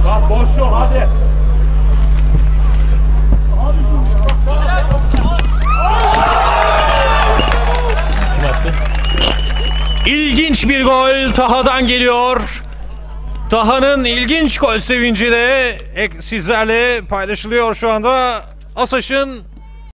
Bak boş yok hadi. İlginç bir gol Taha'dan geliyor. Taha'nın ilginç gol sevinci de sizlerle paylaşılıyor şu anda. Asaş'ın